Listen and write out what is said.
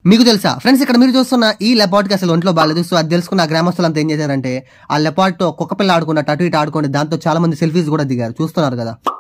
మీకు తెలుసా ఫ్రెండ్స్, ఇక్కడ మీరు చూస్తున్న ఈ లెపార్డ్ కి అసలు ఒంట్లో బాగాలేదు. సో అది తెలుసుకున్న గ్రామస్తులంతా ఏం చేశారంటే ఆ లెపార్డ్ తో కుక్క పిల్ల ఆడుకున్నట్టు అటు ఇటు ఆడుకొని దాంతో చాలా మంది సెల్ఫీస్ కూడా దిగారు. చూస్తున్నారు కదా.